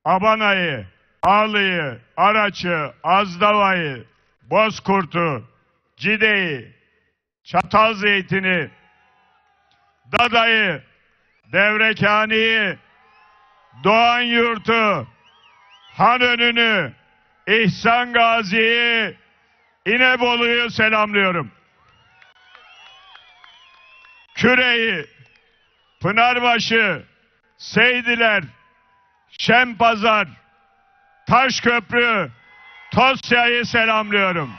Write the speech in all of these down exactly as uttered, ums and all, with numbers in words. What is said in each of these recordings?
Abanayı, Ağlı'yı, Araç'ı, Azdava'yı, Bozkurt'u, Cide'yi, Çatalzeytin'i, Dada'yı, Devrekhane'yi, Doğanyurt'u, Hanönü'nü, İhsan Gazi'yi, İnebolu'yu selamlıyorum. Küre'yi, Pınarbaşı, Seydiler, Şempazar, Taşköprü, Tosya'yı selamlıyorum.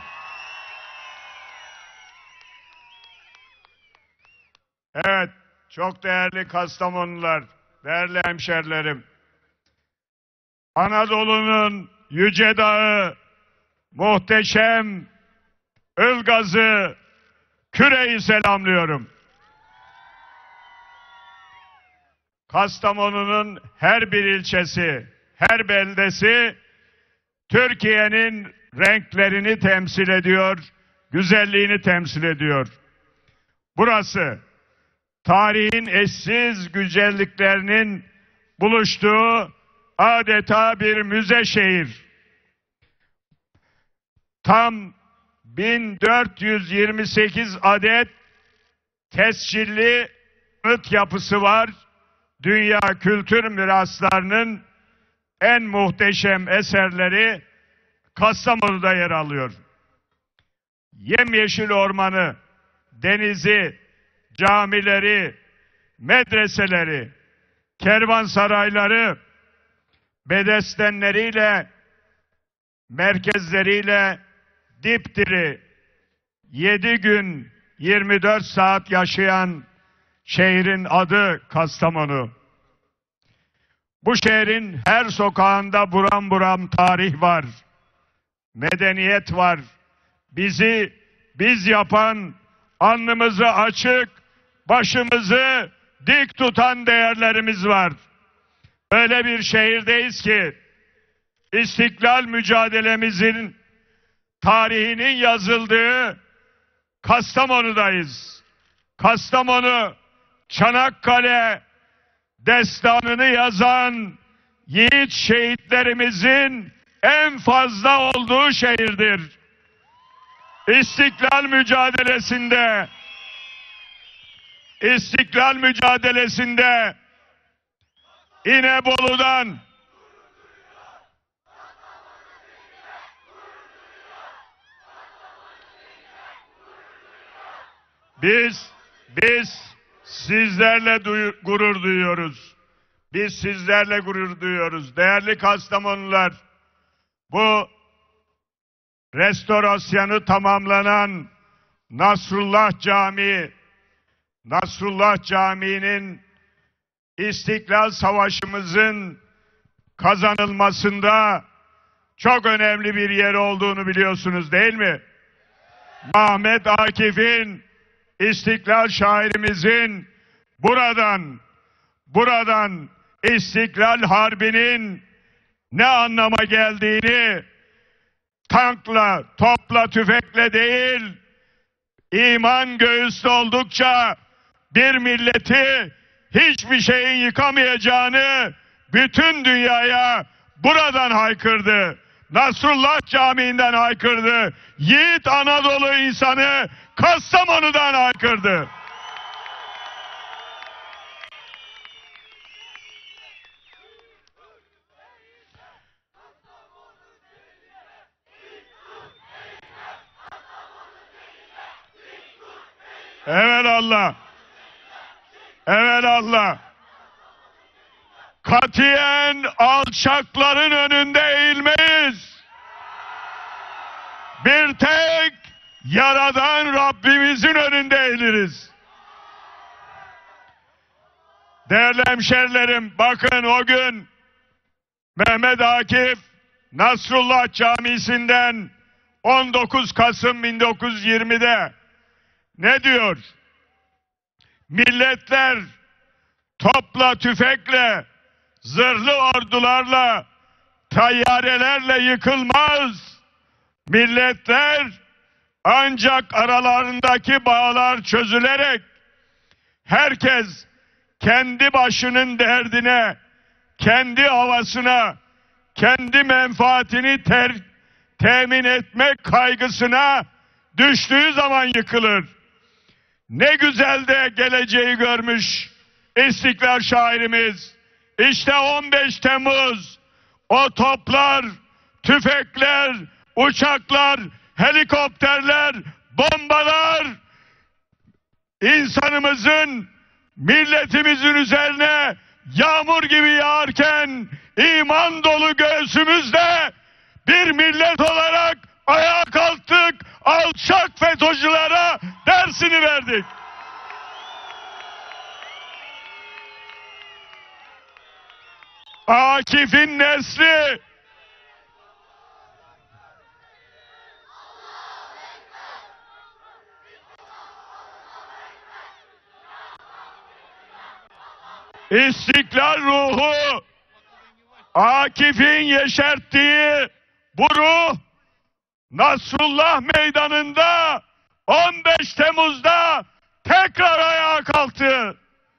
Evet, çok değerli Kastamonular, değerli hemşerilerim. Anadolu'nun yüce dağı, muhteşem Ilgaz'ı, Küre'yi selamlıyorum. Kastamonu'nun her bir ilçesi, her beldesi Türkiye'nin renklerini temsil ediyor, güzelliğini temsil ediyor. Burası tarihin eşsiz güzelliklerinin buluştuğu adeta bir müze şehir. Tam bin dört yüz yirmi sekiz adet tescilli anıt yapısı var. Dünya kültür miraslarının en muhteşem eserleri Kastamonu'da yer alıyor. Yemyeşil ormanı, denizi, camileri, medreseleri, kervansarayları, bedestenleriyle, merkezleriyle dipdiri yedi gün yirmi dört saat yaşayan şehrin adı Kastamonu. Bu şehrin her sokağında buram buram tarih var, medeniyet var. Bizi biz yapan, alnımızı açık, başımızı dik tutan değerlerimiz var. Öyle bir şehirdeyiz ki İstiklal mücadelemizin tarihinin yazıldığı Kastamonu'dayız. Kastamonu, Çanakkale destanını yazan yiğit şehitlerimizin en fazla olduğu şehirdir. İstiklal mücadelesinde İstiklal mücadelesinde İnebolu'dan biz biz sizlerle duy, gurur duyuyoruz. Biz sizlerle gurur duyuyoruz. Değerli Kastamonular, bu restorasyonu tamamlanan Nasrullah Camii, Nasrullah Camii'nin İstiklal Savaşımızın kazanılmasında çok önemli bir yer olduğunu biliyorsunuz değil mi? Mehmet Akif'in, İstiklal şairimizin buradan, buradan İstiklal Harbi'nin ne anlama geldiğini tankla, topla, tüfekle değil, iman göğüste oldukça bir milleti hiçbir şeyin yıkamayacağını bütün dünyaya buradan haykırdı. Nasrullah Camii'nden haykırdı. Yiğit Anadolu insanı Kastamonu'dan haykırdı. Evelallah. Evelallah. Katiyen alçakların önünde eğilmeyiz. Bir tek Yaradan Rabbimizin önünde eğiliriz. Değerli hemşerilerim, bakın o gün Mehmet Akif Nasrullah Camisi'nden on dokuz Kasım bin dokuz yüz yirmi'de ne diyor? Milletler topla, tüfekle, zırhlı ordularla, tayyarelerle yıkılmaz. Milletler ancak aralarındaki bağlar çözülerek herkes kendi başının derdine, kendi havasına, kendi menfaatini ter, temin etmek kaygısına düştüğü zaman yıkılır. Ne güzel de geleceği görmüş İstiklal şairimiz. İşte on beş Temmuz, o toplar, tüfekler, uçaklar, helikopterler, bombalar insanımızın, milletimizin üzerine yağmur gibi yağarken iman dolu göğsümüzde bir millet olarak ayağa kalktık, alçak FETÖ'cülere dersini verdik. Akif'in nesli İstiklal ruhu, Akif'in yeşerttiği bu ruh Nasrullah Meydanı'nda on beş Temmuz'da tekrar ayağa kalktı.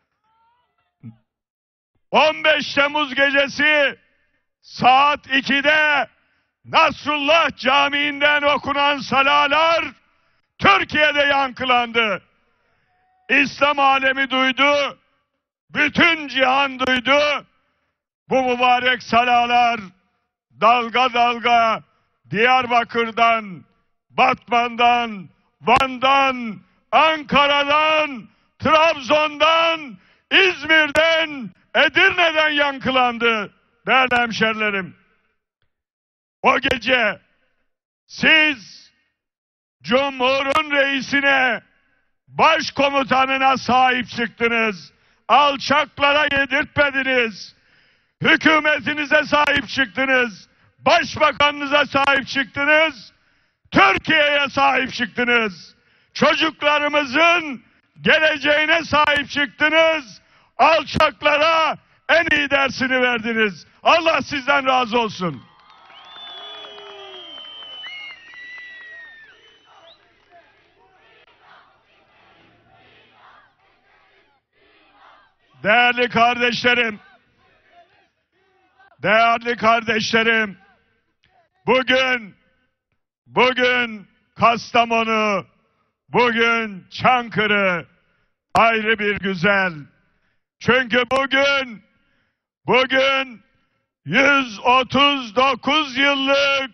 on beş Temmuz gecesi saat ikide Nasrullah Camii'nden okunan salalar Türkiye'de yankılandı. İslam alemi duydu, bütün cihan duydu. Bu mübarek salalar dalga dalga Diyarbakır'dan, Batman'dan, Van'dan, Ankara'dan, Trabzon'dan, İzmir'den, Edirne'den yankılandı değerli hemşerilerim. O gece siz Cumhur'un reisine, başkomutanına sahip çıktınız. Alçaklara yedirtmediniz. Hükümetinize sahip çıktınız. Başbakanınıza sahip çıktınız. Türkiye'ye sahip çıktınız. Çocuklarımızın geleceğine sahip çıktınız. Alçaklara en iyi dersini verdiniz. Allah sizden razı olsun. Değerli kardeşlerim, değerli kardeşlerim, bugün, bugün Kastamonu, bugün Çankırı ayrı bir güzel. Çünkü bugün, bugün yüz otuz dokuz yıllık,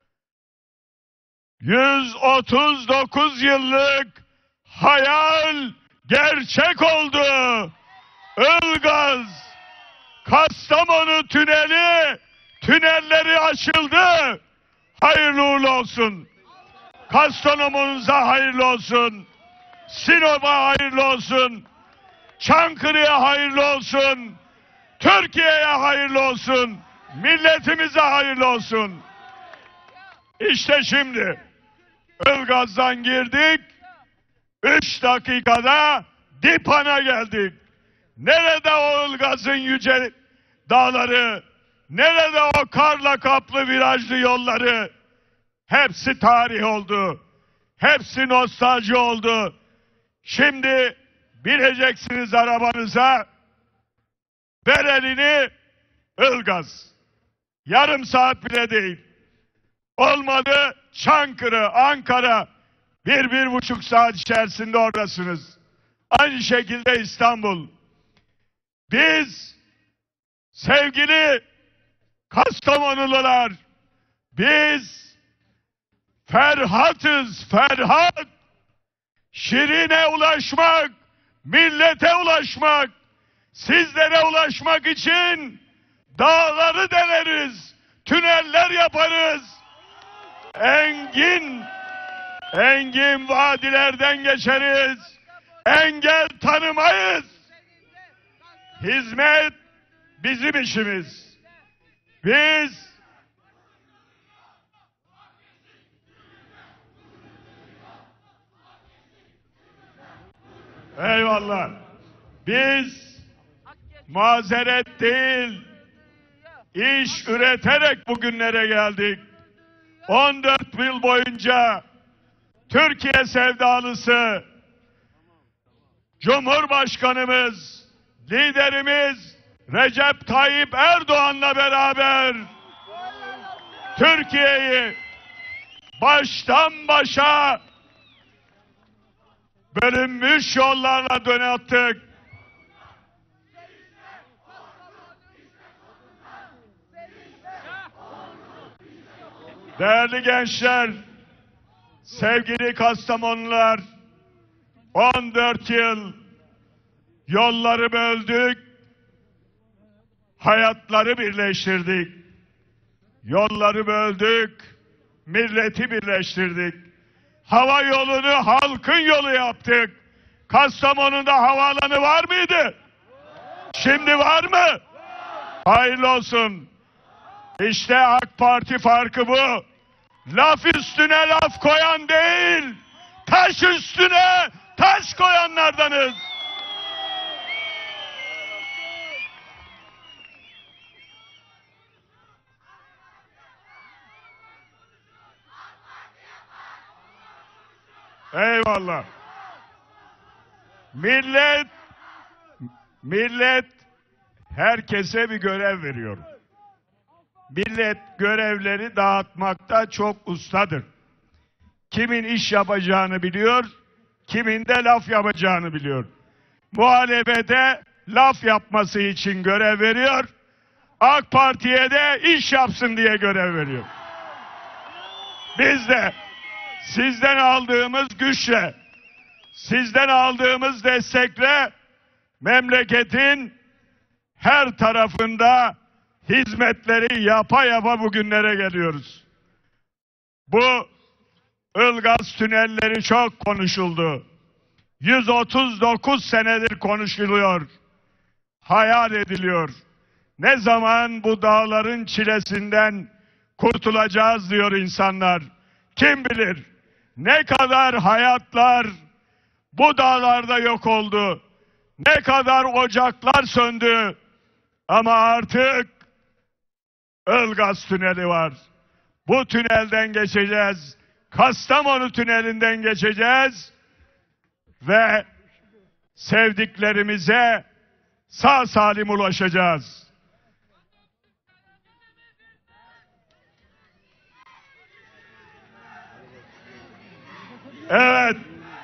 yüz otuz dokuz yıllık hayal gerçek oldu. Ilgaz, Kastamonu tüneli, tünelleri açıldı. Hayırlı uğurlu olsun. Kastamonu'muza hayırlı olsun. Sinop'a hayırlı olsun. Çankırı'ya hayırlı olsun. Türkiye'ye hayırlı olsun. Milletimize hayırlı olsun. İşte şimdi Ilgaz'dan girdik. Üç dakikada Dipan'a geldik. Nerede o Ilgaz'ın yüce dağları? Nerede o karla kaplı virajlı yolları? Hepsi tarih oldu. Hepsi nostalji oldu. Şimdi bineceksiniz arabanıza. Berelini Ilgaz. Yarım saat bile değil. Olmadı Çankırı, Ankara. Bir, bir buçuk saat içerisinde oradasınız. Aynı şekilde İstanbul. Biz sevgili Kastamonulular, biz Ferhat'ız, Ferhat. Şirin'e ulaşmak, millete ulaşmak, sizlere ulaşmak için dağları deleriz, tüneller yaparız. Engin, engin vadilerden geçeriz. Engel tanımayız. Hizmet bizim işimiz. Biz eyvallah. Biz mazeret değil, iş üreterek bugünlere geldik. on dört yıl boyunca Türkiye sevdalısı Cumhurbaşkanımız, liderimiz Recep Tayyip Erdoğan'la beraber Türkiye'yi baştan başa bölünmüş yollarla donattık. Değerli gençler, sevgili Kastamonular, on dört yıl yolları böldük, hayatları birleştirdik. Yolları böldük, milleti birleştirdik. Hava yolunu halkın yolu yaptık. Kastamonu'da havaalanı var mıydı? Şimdi var mı? Hayırlı olsun. İşte AK Parti farkı bu. Laf üstüne laf koyan değil, taş üstüne taş koyanlardanız. Eyvallah. Millet, millet herkese bir görev veriyor. Millet görevleri dağıtmakta çok ustadır. Kimin iş yapacağını biliyor, kimin de laf yapacağını biliyor. Muhalefete laf yapması için görev veriyor, AK Parti'ye de iş yapsın diye görev veriyor. Biz de sizden aldığımız güçle, sizden aldığımız destekle memleketin her tarafında hizmetleri yapa yapa bugünlere geliyoruz. Bu Ilgaz tünelleri çok konuşuldu. yüz otuz dokuz senedir konuşuluyor. Hayal ediliyor. Ne zaman bu dağların çilesinden kurtulacağız diyor insanlar. Kim bilir ne kadar hayatlar bu dağlarda yok oldu. Ne kadar ocaklar söndü. Ama artık Ilgaz tüneli var. Bu tünelden geçeceğiz. Kastamonu tünelinden geçeceğiz. Ve sevdiklerimize sağ salim ulaşacağız. Evet.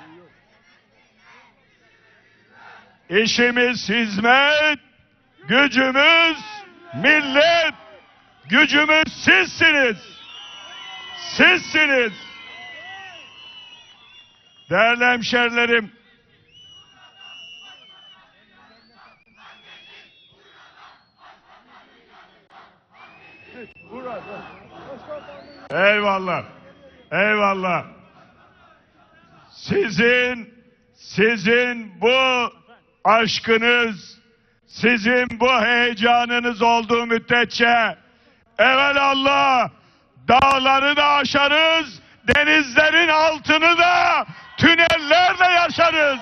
İşimiz hizmet, gücümüz millet, gücümüz sizsiniz. Sizsiniz. Değerli hemşerilerim, eyvallah, eyvallah. Sizin, sizin bu aşkınız, sizin bu heyecanınız olduğu müddetçe evelallah dağları da aşarız, denizlerin altını da tünellerle yaşarız.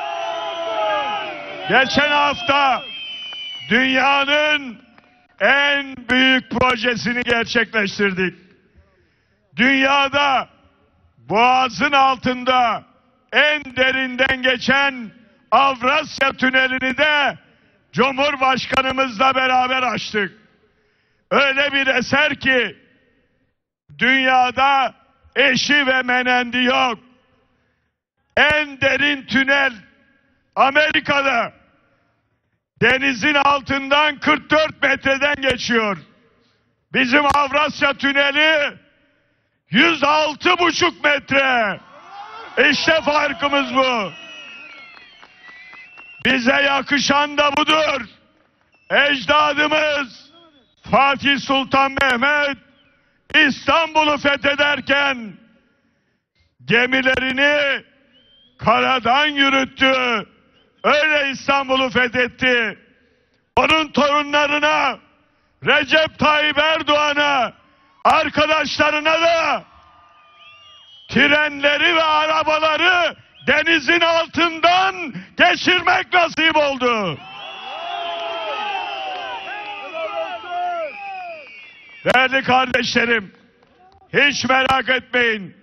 Geçen hafta dünyanın en büyük projesini gerçekleştirdik. Dünyada boğazın altında en derinden geçen Avrasya Tüneli'ni de Cumhurbaşkanımızla beraber açtık. Öyle bir eser ki dünyada eşi ve menendi yok. En derin tünel Amerika'da denizin altından kırk dört metreden geçiyor. Bizim Avrasya Tüneli yüz altı buçuk metre. İşte farkımız bu. Bize yakışan da budur. Ecdadımız Fatih Sultan Mehmet İstanbul'u fethederken gemilerini karadan yürüttü. Öyle İstanbul'u fethetti. Onun torunlarına, Recep Tayyip Erdoğan'a, arkadaşlarına da trenleri ve arabaları denizin altından geçirmek nasip oldu. Değerli kardeşlerim, hiç merak etmeyin.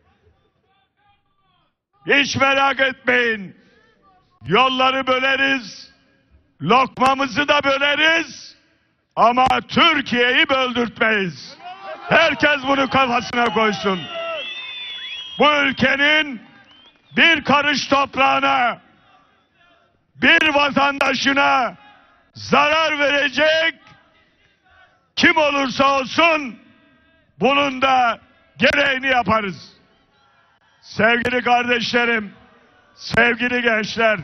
Hiç merak etmeyin. Yolları böleriz, lokmamızı da böleriz ama Türkiye'yi böldürtmeyiz. Herkes bunu kafasına koysun. Bu ülkenin bir karış toprağına, bir vatandaşına zarar verecek kim olursa olsun bunun da gereğini yaparız. Sevgili kardeşlerim, sevgili gençler,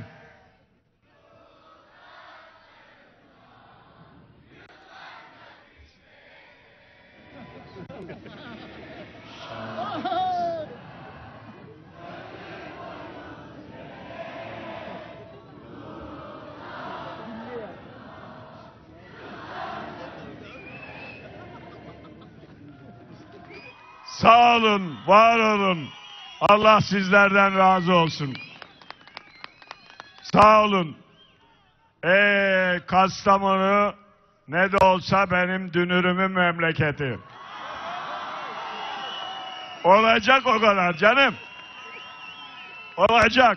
sağ olun, var olun. Allah sizlerden razı olsun. Sağ olun. Ee, Kastamonu ne de olsa benim dünürümün memleketi. Olacak o kadar canım. Olacak.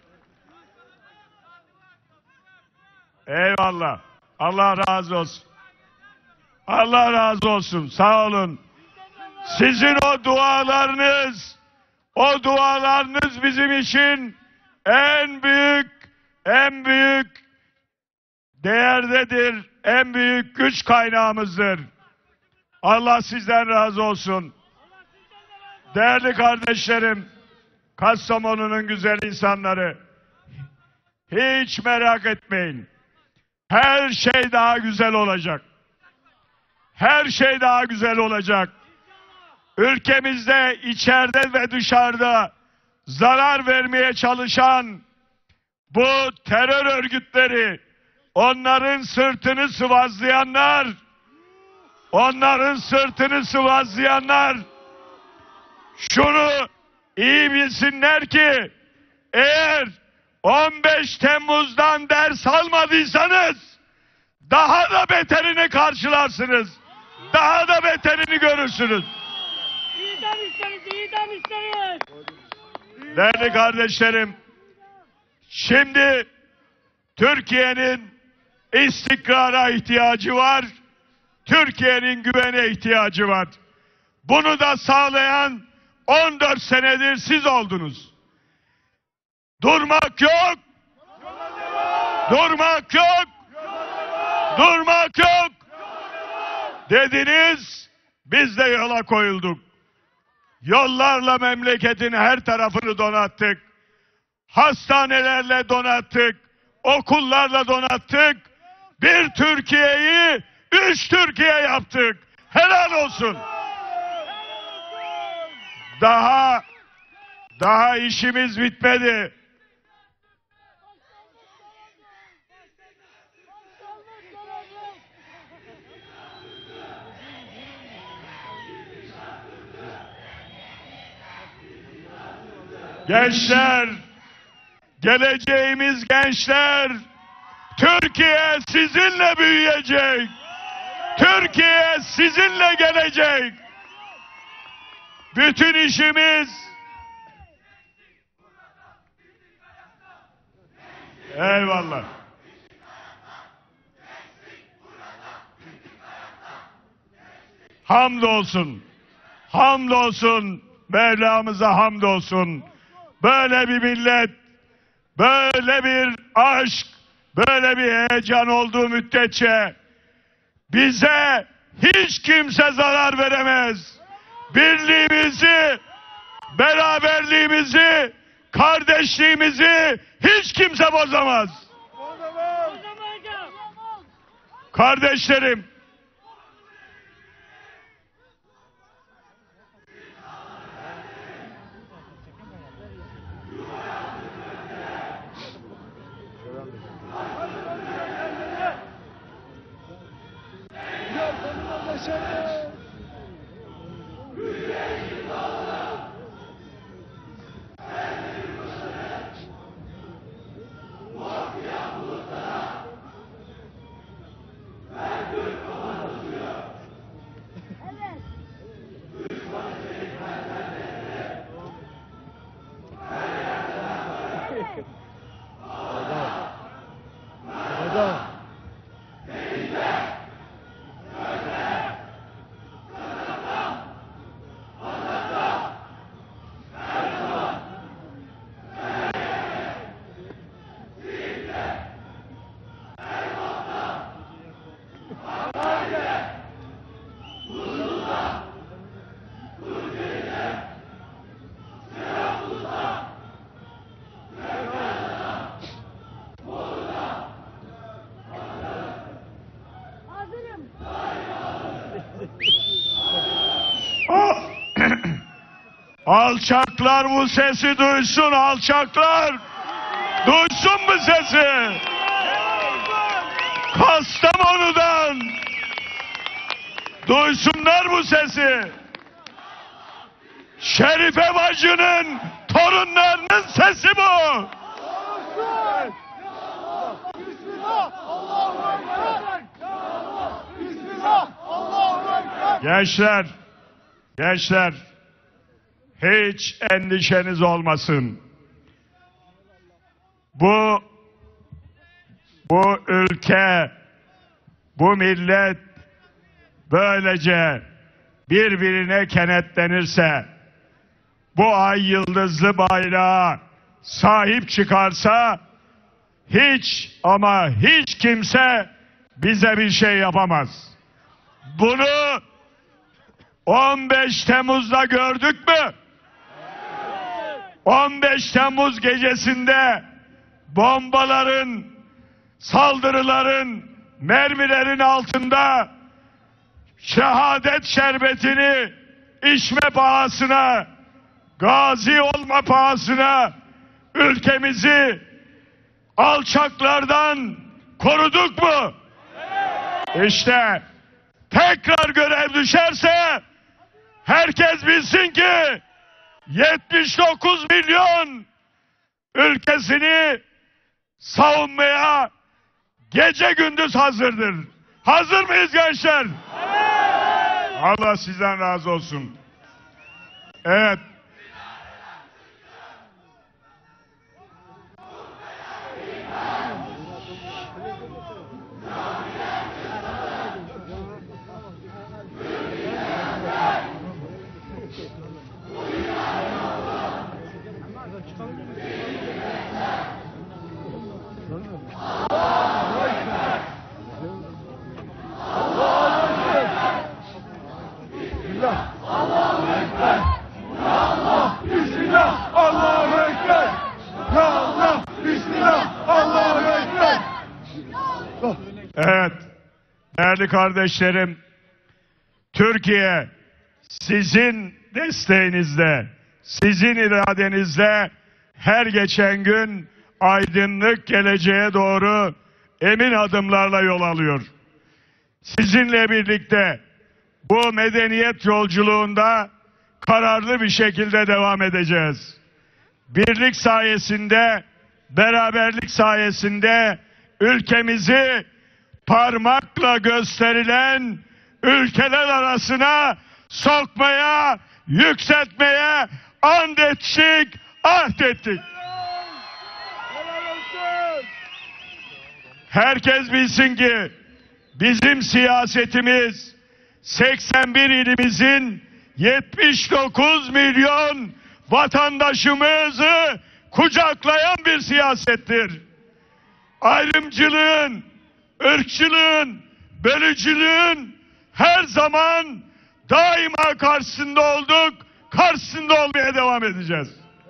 Eyvallah. Allah razı olsun. Allah razı olsun. Sağ olun. Sizin o dualarınız, o dualarınız bizim için en büyük, en büyük değerdedir, en büyük güç kaynağımızdır. Allah sizden razı olsun. Değerli kardeşlerim, Kastamonu'nun güzel insanları, hiç merak etmeyin. Her şey daha güzel olacak. Her şey daha güzel olacak. Ülkemizde içeride ve dışarıda zarar vermeye çalışan bu terör örgütleri, onların sırtını sıvazlayanlar, onların sırtını sıvazlayanlar şunu iyi bilsinler ki eğer on beş Temmuz'dan ders almadıysanız daha da beterini karşılarsınız. Daha da beterini görürsünüz. İdam isteriz, idam isteriz. Değerli kardeşlerim, şimdi Türkiye'nin istikrara ihtiyacı var, Türkiye'nin güvene ihtiyacı var. Bunu da sağlayan on dört senedir siz oldunuz. Durmak yok, durmak yok, durmak yok dediniz, biz de yola koyulduk. Yollarla memleketin her tarafını donattık. Hastanelerle donattık. Okullarla donattık. Bir Türkiye'yi üç Türkiye yaptık. Helal olsun. Daha daha işimiz bitmedi. Gençler, geleceğimiz gençler, Türkiye sizinle büyüyecek. Türkiye sizinle gelecek. Bütün işimiz eyvallah. Hamdolsun. Hamdolsun. Mevlamıza hamdolsun. Böyle bir millet, böyle bir aşk, böyle bir heyecan olduğu müddetçe bize hiç kimse zarar veremez. Birliğimizi, beraberliğimizi, kardeşliğimizi hiç kimse bozamaz. Kardeşlerim, Alçaklar bu sesi duysun, alçaklar. Duysun bu sesi. Kastamonu'dan duysunlar bu sesi. Şerife bacının torunlarının sesi bu. Gençler, gençler, hiç endişeniz olmasın. Bu, bu ülke, bu millet böylece birbirine kenetlenirse, bu ay yıldızlı bayrağa sahip çıkarsa, hiç ama hiç kimse bize bir şey yapamaz. Bunu on beş Temmuz'da gördük mü? on beş Temmuz gecesinde bombaların, saldırıların, mermilerin altında şehadet şerbetini içme pahasına, gazi olma pahasına ülkemizi alçaklardan koruduk mu? İşte tekrar görev düşerse herkes bilsin ki yetmiş dokuz milyon ülkesini savunmaya gece gündüz hazırdır. Hazır mıyız gençler? Evet. Allah sizden razı olsun. Evet. Evet, değerli kardeşlerim, Türkiye sizin desteğinizle, sizin iradenizle her geçen gün aydınlık geleceğe doğru emin adımlarla yol alıyor. Sizinle birlikte bu medeniyet yolculuğunda kararlı bir şekilde devam edeceğiz. Birlik sayesinde, beraberlik sayesinde ülkemizi parmakla gösterilen ülkeler arasına sokmaya, yükseltmeye and ettik, ahd ettik. Herkes bilsin ki bizim siyasetimiz seksen bir ilimizin yetmiş dokuz milyon vatandaşımızı kucaklayan bir siyasettir. Ayrımcılığın, ırkçılığın, bölücülüğün her zaman daima karşısında olduk, karşısında olmaya devam edeceğiz.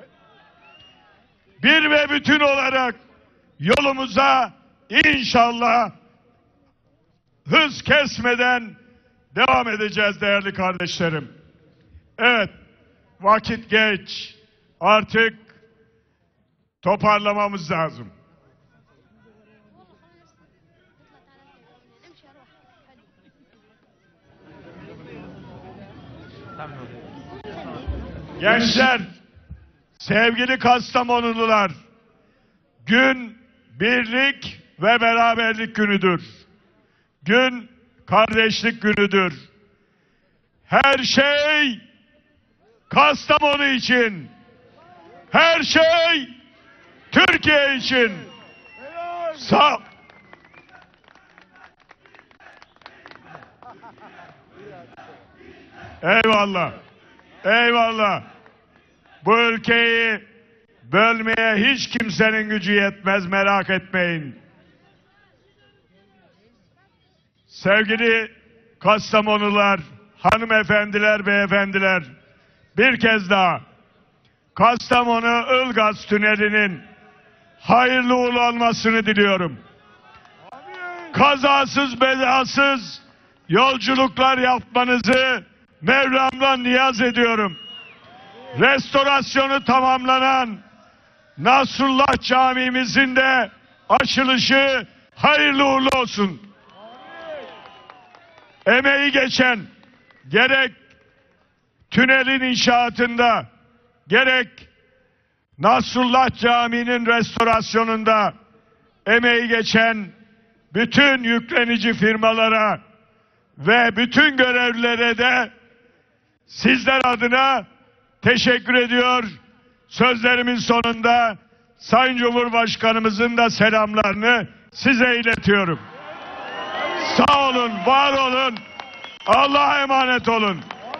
Bir ve bütün olarak yolumuza inşallah hız kesmeden devam edeceğiz değerli kardeşlerim. Evet, vakit geç. Artık toparlamamız lazım. Gençler, sevgili Kastamonulular, gün birlik ve beraberlik günüdür. Gün kardeşlik günüdür. Her şey Kastamonu için, her şey Türkiye için. Sağ Eyvallah. Eyvallah. Bu ülkeyi bölmeye hiç kimsenin gücü yetmez, merak etmeyin. Sevgili Kastamonular, hanımefendiler, beyefendiler, bir kez daha Kastamonu Ilgaz Tüneli'nin hayırlı uğurlu olmasını diliyorum. Kazasız belasız yolculuklar yapmanızı Mevlam'dan niyaz ediyorum. restorasyonu tamamlanan Nasrullah Camimizin de açılışı hayırlı uğurlu olsun. Emeği geçen gerek tünelin inşaatında, gerek Nasrullah Camii'nin restorasyonunda emeği geçen bütün yüklenici firmalara ve bütün görevlilere de sizler adına teşekkür ediyor. Sözlerimin sonunda Sayın Cumhurbaşkanımızın da selamlarını size iletiyorum. Sağ olun, var olun, Allah'a emanet olun.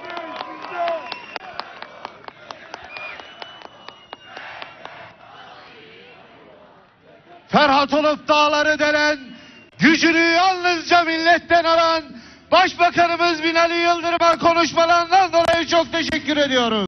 Ferhat olup dağları delen, gücünü yalnızca milletten alan Başbakanımız Binali Yıldırım'a konuşmalarından dolayı çok teşekkür ediyoruz.